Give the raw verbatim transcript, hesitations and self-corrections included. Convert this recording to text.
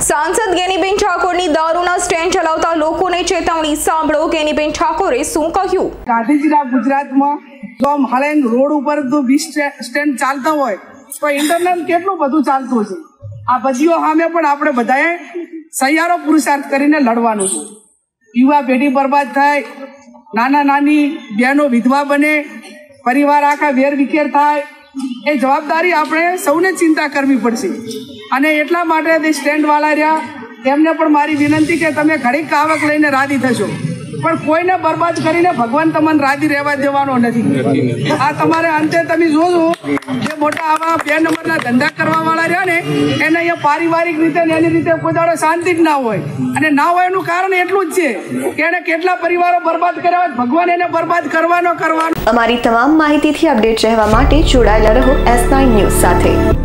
सांसद गेनीबेन ठाकोरनी दारूना स्टेન્ડ ચલાવતા લોકોને ચેતવણી સાંભળો गेनीबेन ठाकोरे શું કહ્યું। ગાંધીજીના ગુજરાતમાં જો આમ હાલેન રોડ ઉપર તો વીસ સ્ટેન્ડ ચાલતા હોય તો ઇન્ટરનેટ કેટલું બધું ચાલતું છે। આ બજીઓ સામે પણ આપણે બધાએ સહિયારો પુરુષાર્થ કરીને લડવાનું છે। યુવા પેઢી બરબાદ થાય, નાના નાની બહેનો વિધવા બને, પરિવાર આખા વેર વિખેર થાય, એ જવાબદારી આપણે સૌને ચિંતા કરવી પડશે। અને એટલા માટે તે સ્ટેન્ડ વાળા રહ્યા તેમને પણ મારી વિનંતી કે તમે ઘડીક આવક લઈને રાજી થશો, પણ કોઈને બરબાદ કરીને ભગવાન તમને રાજી રહેવા દેવાનો નથી। આ તમારે અંતે તમે જોજો જે મોટા આવા બે નંબરના ધંધા કરવા વાળા રહ્યા ને એને અહીંયા પારિવારિક રીતે ને એની રીતે કોઈ દાડો શાંતિ જ ના હોય, અને ના હોય એનું કારણ એટલું જ છે કે એને કેટલા પરિવારો બરબાદ કર્યા હોય, ભગવાન એને બરબાદ કરવાનો કરવાનો। અમારી તમામ માહિતીથી અપડેટ રહેવા માટે જોડાયેલા રહો એસ નાઇન ન્યૂઝ સાથે।